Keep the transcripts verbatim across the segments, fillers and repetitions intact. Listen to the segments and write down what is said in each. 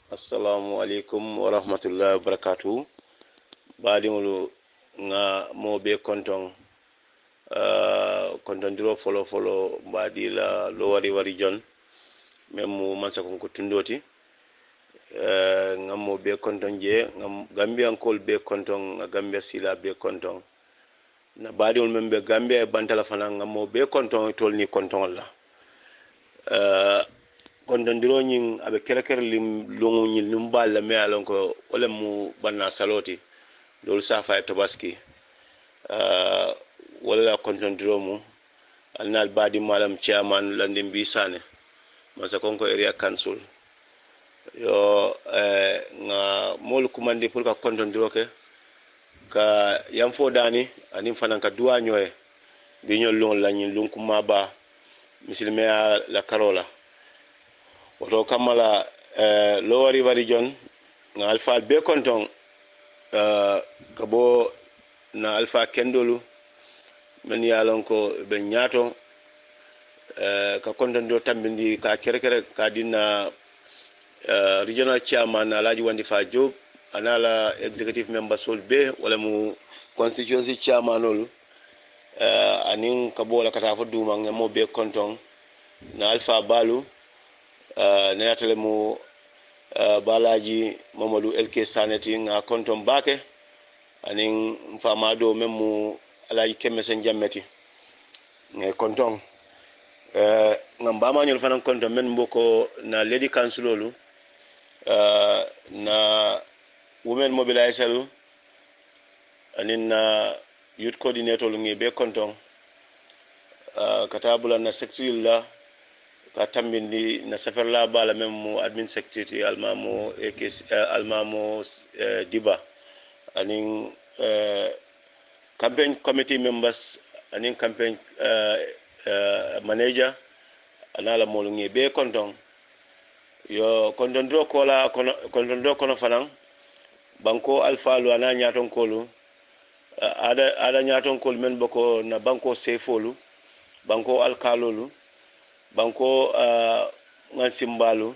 Assalamu alaikum wa rahmatullahi wa barakatuh. Baadiŋolu nga mo be konton uh, konton diro folo folo baadi la lo wari wari jon meŋ mu mansa konko tundoti uh, nga mo be konton je nga gambiyankol be konton nga gambia sila be konton na baadiŋolu meŋ be gambia e bantala fana nga mo be konton tol ni konton la uh, konton diro ñiŋ abe kere kere lim luŋu ñiŋ lumbal la me ye a loŋ ko wo le mu banna saloti doolu safa e tobaski uh, wala la konton diro mu alnal baadi malam chairman landin bisane masa konko area council yo eh, nga molu kumandi pour ka konton diro ke ka yamfo dani anin fanan ka duwa ñoye bi ñol luŋol la ñiŋ luŋ kuma ba misilmeya la karola woto kammala uh, lo wari wari jon nga alfa be konton uh, ka bo na alfa kendolu men ye lon ko be ñaato uh, ka konton do tambindi ka kere kere ka dinna uh, regional chairman alaji wandi fa job anala executive member sol be wala mu constituency chairman ol uh, anin ka bo la kata fo duma ngamo be konton na alfa balu Uh, ne yatale mu uh, balaji mamadou elke saneti nga konton bake anin fama do même mu alaji kemme sen jammeti nge konton uh, nga mbama ñol fanan konton men mboko na lady councilolu uh, na women mobilizer anin na youth coordinator lu ngi be konton uh, katabula na secretary la ka tambindi na safarla bala même mo admin secretary almamo ekes uh, almamo uh, diba anin uh, campaign committee members anin campaign uh, uh, manager anala molu ngi be konton yo konton do kola kono konton do kono fanan banko alfalu ana nyaton kolu uh, ada ada nyaton kol men boko na banko sefolu banko alkalolu banko uh, ngan simbalu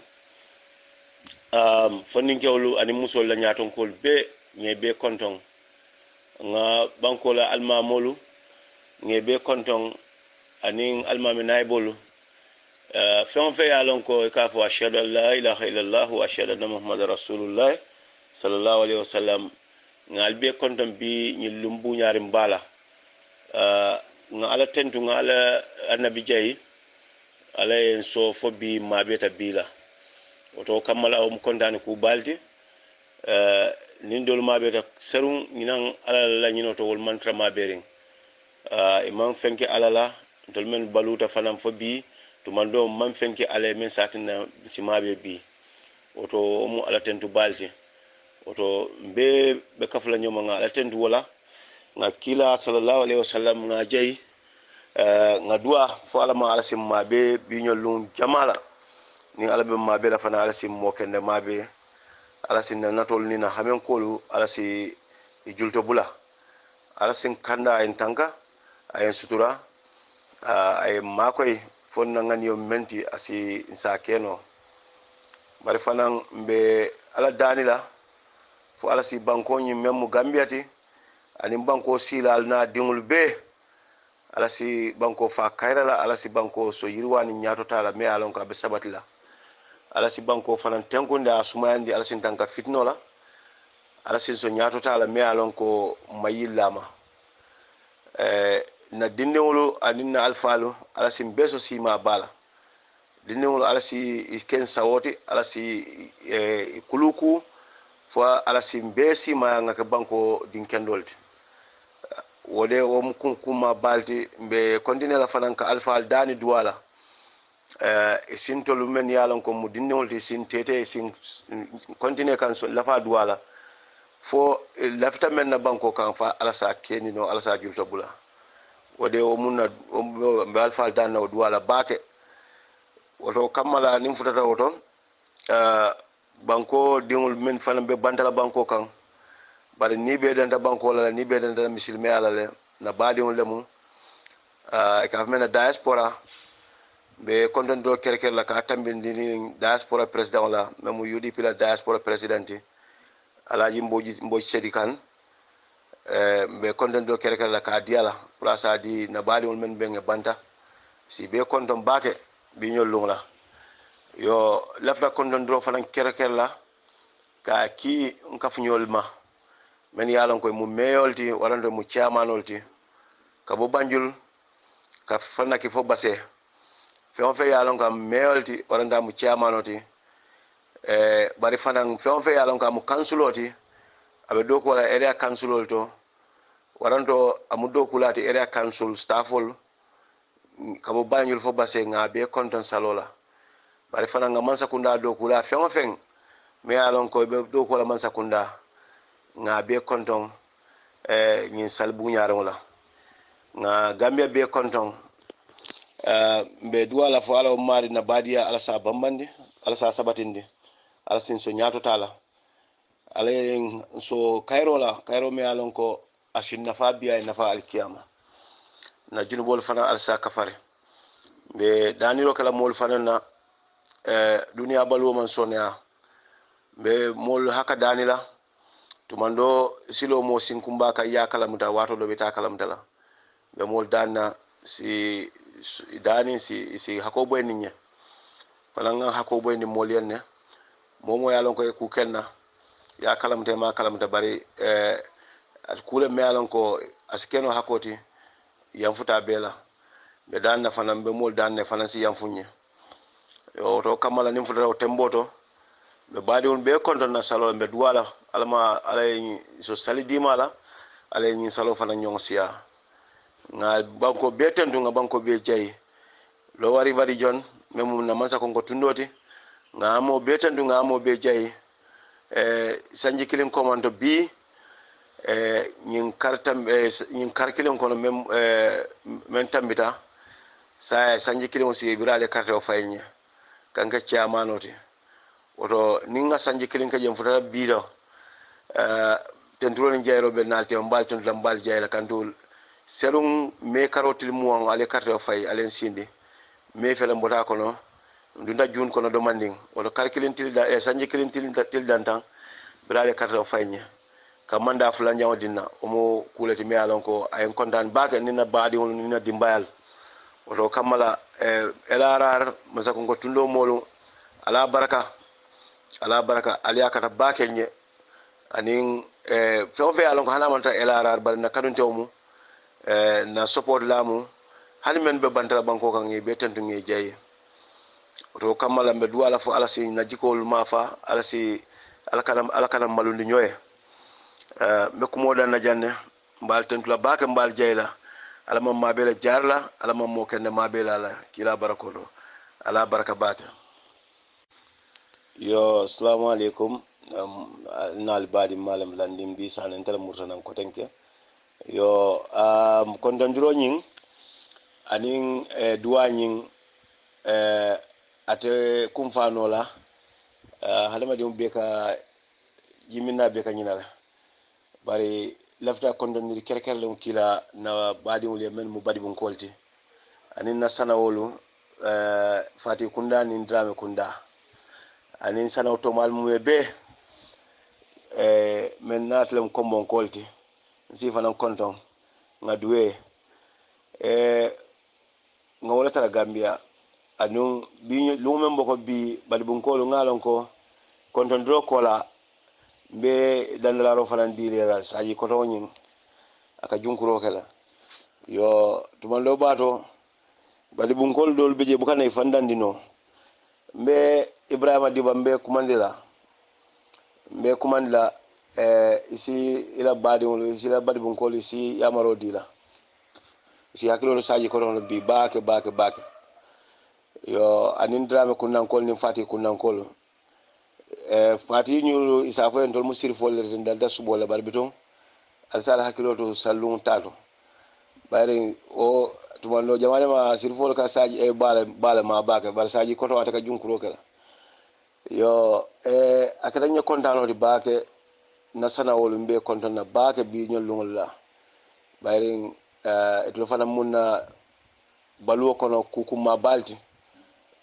um, fonninkewlu ani musol la ñatonkol be ŋe be konton nga banko la almamolu ŋe be konton anin almami naybolu uh, feŋo fe ye lon ko ka fo ashhadu an la ilaha illallah wa ashhadu anna muhammadan rasulullah sallallahu alaihi wasallam nga al be konton bi ñi lumbu ñaari mbala uh, nga ala tentu nga ala annabi jayi ala en so fo bi mabeta bila woto kammala o kontani ku balti uh, nin dol mabeta serum ñinan ala la ñino to wol mantra maberin uh, imam fenke ala la dol men baluta fanam fo bi to man do man fenke ala men satina si mabe bi woto mu ala tentu balti woto be be kafla ñoma nga ala tentu wala nga kila sallallahu alaihi wasallam nga jey Uh, nga duwa fo ala ma ala sim mabe bi ñol lun jamala ni ala be mabe la fana ala sim mo kende mabe ala sin na natol ni na hamen kolu ala si julto bula ala sin kanda en tanka ay sutura uh, ay makoy fon na ngani yo menti asi sa keno bari fana be ala danila fo ala si banko ni memu gambiati ani banko silal na dingul be ala si banko fa kayra la ala si banko so yirwani ñaato tala me alon ko be sabati la ala si banko fanan tenkunde a sumayandi ala sin tanka fitno la ala sin so ñaato tala me alon ko mayillama eh na dinnewolu aninna alfalu ala sin beso sima bala dinnewolu ala si ken sawoti ala si eh, kuluku fo ala sin be sima ngaka banko din kendolti wode wom kum kuma balti be continue la fanan ka alfa dani duwala eh uh, sintolu men yalan ko mu dinnol ti sin tete sin continue kan so lafa duwala fo lafta men na banko kan fa ala sa keni no ala sa julto bula wode o munna be alfa dan no duwala bake woto kamala nim futata woto uh, banko dingol men fanan be bantala banko kan bari ni be danta banko la ni be danta misilme ala le na baadi on le mu uh, ka mena diaspora be konton do kerker la ka tambindi ni diaspora president la memu U D P la diaspora president alaji mboji mboji sedi kan e be konton do kerker la ka diala place di na bali wol men be nge banta si be konton bake bi ñol lungla yo lafta konton do fanan kerker la ka ki nkaf ñol ma men yalon koy mu meyolti warande mu chairmanolti ka bo banjul ka fanaki fo basse feŋo fe ye a loŋ ka meyol ti waranta mu chairmano ti eh, bari fanaŋ feŋo fe ye a loŋ ka mu kansulo ti a be dookuwo la area kansulol to waranto a mu dookula ti area kansul staffol ka bo bañul fo base ŋa be konton salo la bari fanaŋ ŋa mansakunda dookula feŋo feŋ me ye a loŋ ko be dookuwo la mansakunda ŋa be konton eh, ñiŋ sali buñariŋo la ŋa gambia be konton Uh, mbe duwa la fo ala mari na badia ala sa bambandi ala sa sabatindi ala sin so nyato tala ala so kairo la kairo me alon ko ashin nafa biya nafa alkiyama na junubol fana ala sa kafare be daniro kala mol fana na eh, duniya balu man sonya be mol haka danila tumando silo mo sinkumba ka ya kala muta wato do beta kala mutala be mol danna si dani si si hakoboy ninya falanga hakoboy ni molian ne momo yalon ko ku kenna ya kalamte ma kalamta bari eh at kule me yalon ko askeno hakoti yamfuta bela be dan na fanam be mol dan ne fanan si yamfunye yo to kamala nim futa o temboto be badi on be konton na salo be duwala alama alay so salidi mala alay ni salo fanan nyong siya nga banko be tentu nga banko be jay lo wari wari jon memu na masa ko tundoti nga amo be tentu nga amo be jay e sanji kilin komando bi e nyin kartam e nyin karkilin kono mem e men tambita sa sanji kilin si birale carte o faynya kanka chamanoti oto ninga sanji kilin ka jem futata bi do e tentulo ni jayro be nalte mbal ton lambal jayla kantul serum me karotil muwan ale carte o fay alen sindi me fele mbota kono ndunda jun kono do manding wala calculin til da e sanji kilin til til dantan brale carte o faynya kamanda fulan jaw dinna o mo kuleti me alon ko ay kontan baake ni na baadi won ni na dimbayal oto kamala e elarar masako ko tundo molu ala baraka ala baraka aliya kata baake nye anin e fe fe alon ko hana manta elarar bal na kadun tewmu e na support lamu hali men be bantala banko kan e be tentu ngi jayi to kamala be duwala fo ala si na jikol mafa ala si ala kanam ala kanam malundi nyoye uh, be ko modan na janne mbal tentu la baka mbal jayla ala mam mabela jarla ala mam mo kenne mabela la kila barakodo ala baraka bata yo assalamu alaikum um, nal badi malam landim bi sanen tele murtanan ko tenke yo um, kondandiro nyin anin eh, duwa nyin eh, ate kumfano la uh, halama di be ka yimina be ka nyinala bari lafta kondondir kerker le kila na badi wuli men mu badi bun kolti anin na sana wolu uh, fati kunda nin drame kunda anin sana otomal mu be eh, men natlem kombon kolti si fanan konton ngadwe eh ngawala tara Gambia anun bi lumen boko bi bali bun kolu ngalon ko konton dro kola be dandalaro fanan dilera saji koto nyin aka junkuro kala yo tumando bato bali bun kol dol beje bukana ifandandino mbe Ibrahima Diba mbe kumandila mbe kumandila eh isi ila badi wala isi ila badi bun kol isi yamaro dila isi hakilo saji koto no bi baake baake baake yo anin drame kunnan kol ni fati kunnan kol e fati nyulu isafo en tol musir folle den dalda subola barbiton alsala hakilo to sallun tato bayre o tumando jama jama sirfol ka saji e bala bala ma baka bar saji koto ataka junkuro kala yo e akadanya kontano di bake nasana wolu mbe kontana bake bi nyolungol la bayre e to fana munna baluwo kono kukuma balti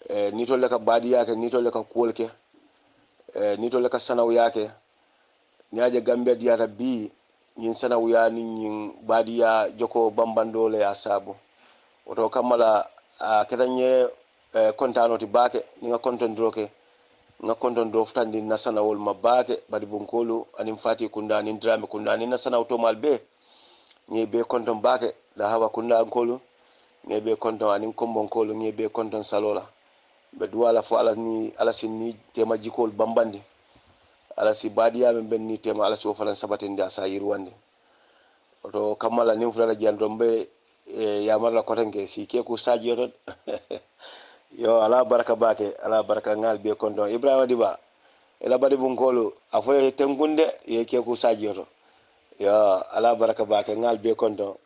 e ni to le ka badi yake ni to le ka kuol ke e ni to le ka sanaw yake nyaaje Gambia diata bi nyin sanaw ya ni nyin badi ya joko bambando le asabo oto kamala a ketanye e kontano ti bake ni nga konton droke nga konton do ftandi nasana wol mabake badi bunkolu anim fati kunda anim drame kunda anim nasana automal be ngi be konton bake da hawa kunda ankolu ngi be konton anim kombon kolu ngi be konton salola be duwala fo ala ni ala sin ni tema jikol bambandi ala si badiya men ben ni tema ala si o falan sabatinde asa yirwande oto kamala nim fulala jandombe e yamarla kotanke si keku saji oto yo ala baraka bake ala baraka ngal be konton Ibrahima Diba ela badi bunkolu afoye tengunde ye keku saji oto yo ala baraka bake ngal be konton